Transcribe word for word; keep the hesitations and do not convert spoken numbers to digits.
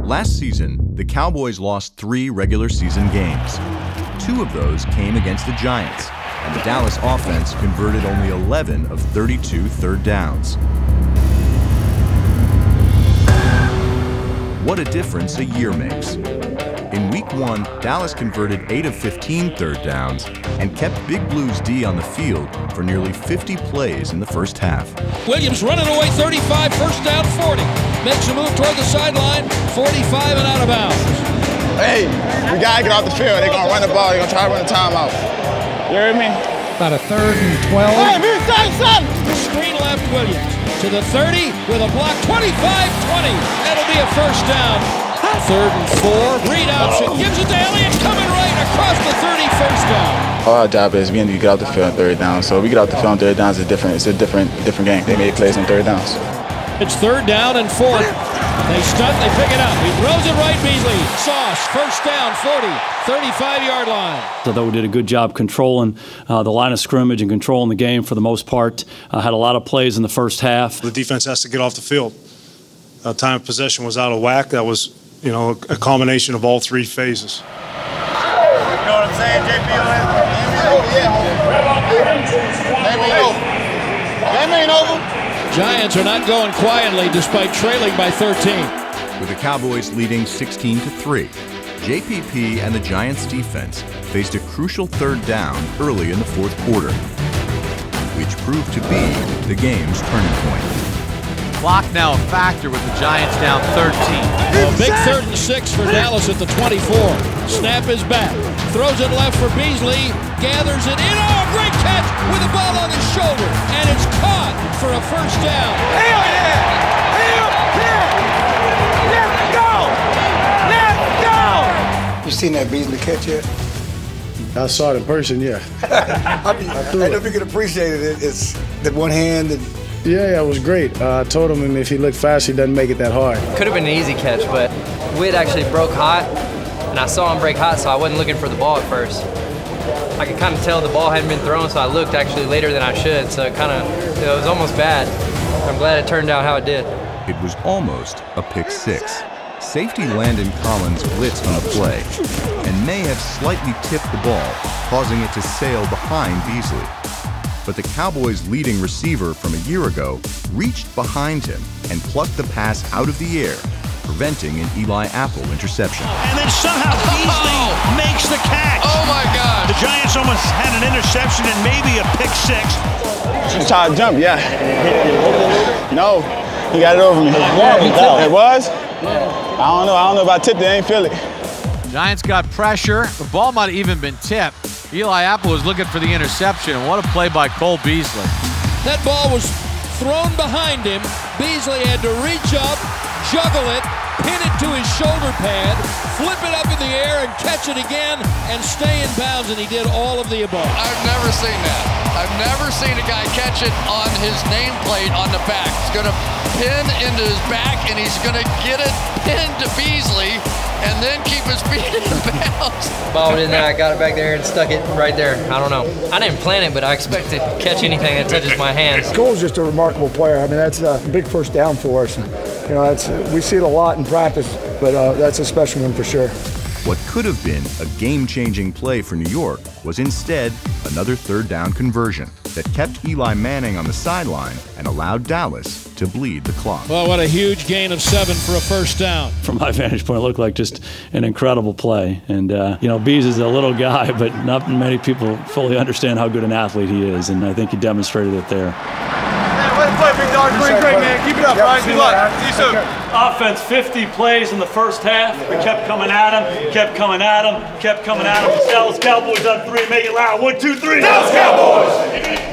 Last season, the Cowboys lost three regular season games. Two of those came against the Giants, and the Dallas offense converted only eleven of thirty-two third downs. What a difference a year makes. In week one, Dallas converted eight of fifteen third downs and kept Big Blue's D on the field for nearly fifty plays in the first half. Williams running away thirty-five, first down forty. Makes a move toward the sideline, forty-five and out of bounds. Hey, we gotta get off the field. They're gonna run the ball, they're gonna try to run the timeout. You heard me? About a third and twelve. Hey, man, son, son! Screen left Williams to the thirty with a block, twenty-five twenty. That'll be a first down. Third and four, read option, gives it to Elliott, coming right across the thirty, first down. Our job is we need to get out the field on third down. So we get out the field on third downs, it's different. It's a different, different game. They made plays on third downs. It's third down and fourth. They stunt, they pick it up. He throws it right, Beasley. Sauce, first down, forty, thirty-five yard line. So though we did a good job controlling uh, the line of scrimmage and controlling the game for the most part. Uh, had a lot of plays in the first half. The defense has to get off the field. Uh, time of possession was out of whack. That was, you know, a combination of all three phases. You know what I'm saying, J P? Game ain't over. Game ain't over. Giants are not going quietly despite trailing by thirteen. With the Cowboys leading sixteen to three, J P P and the Giants defense faced a crucial third down early in the fourth quarter, which proved to be the game's turning point. Clock now a factor with the Giants down thirteen. A big third and six for Dallas at the twenty-four. Snap is back. Throws it left for Beasley. Gathers it in. Oh, great catch with the ball on his shoulder. And it's caught for a first down. Hell yeah! Hell yeah! Let's go! Let's go! You seen that Beasley catch yet? I saw it in person, yeah. I mean, I don't know if you can appreciate it. It's that one hand and Yeah, yeah, it was great. Uh, I told him if he looked fast, he doesn't make it that hard. Could have been an easy catch, but Witt actually broke hot, and I saw him break hot, so I wasn't looking for the ball at first. I could kind of tell the ball hadn't been thrown, so I looked actually later than I should, so it kind of, you know, it was almost bad. I'm glad it turned out how it did. It was almost a pick six. Safety Landon Collins blitzed on the play and may have slightly tipped the ball, causing it to sail behind Beasley. But the Cowboys' leading receiver from a year ago reached behind him and plucked the pass out of the air, preventing an Eli Apple interception. And then somehow Beasley oh. makes the catch. Oh my God. The Giants almost had an interception and maybe a pick six. Just try to jump, yeah. No, he got it over me. It was? I don't know. I don't know if I tipped it. I ain't feel it. Giants got pressure. The ball might have even been tipped. Eli Apple was looking for the interception. What a play by Cole Beasley. That ball was thrown behind him. Beasley had to reach up, juggle it, pin it to his shoulder pad, flip it up in the air and catch it again and stay in bounds, and he did all of the above. I've never seen that. I've never seen a guy catch it on his nameplate on the back. He's going to pin into his back, and he's going to get it pinned to Beasley and then keep his feet in bounds. Ball went in there, I got it back there and stuck it right there. I don't know. I didn't plan it, but I expect to catch anything that touches my hands. Cole's just a remarkable player. I mean, that's a big first down for us. You know, that's we see it a lot in practice, but uh, that's a special one for sure. What could have been a game-changing play for New York was instead another third down conversion that kept Eli Manning on the sideline and allowed Dallas to bleed the clock. Well, what a huge gain of seven for a first down. From my vantage point, it looked like just an incredible play. And, uh, you know, Bees is a little guy, but not many people fully understand how good an athlete he is, and I think he demonstrated it there. Man, way to play, big dog. Great, great, man. Keep it up, Ryan. Good luck. See you soon. Offense, fifty plays in the first half. We kept coming at him, kept coming at him, kept coming at him. Dallas Cowboys on three, make it loud. One, two, three. Dallas Cowboys!